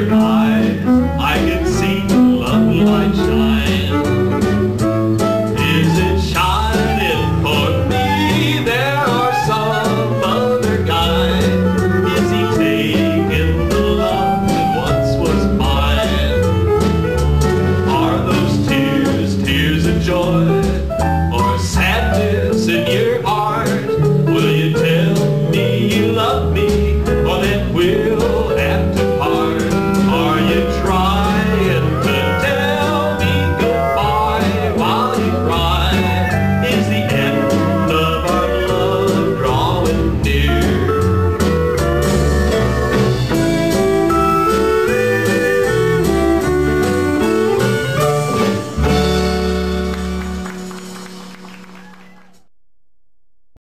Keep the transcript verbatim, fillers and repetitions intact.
your eyes, I can see the love light shine. Is it shining for me there or some other guy? Is he taking the love that once was mine? Are those tears, tears of joy, or sadness in your heart? Will you tell me you love me?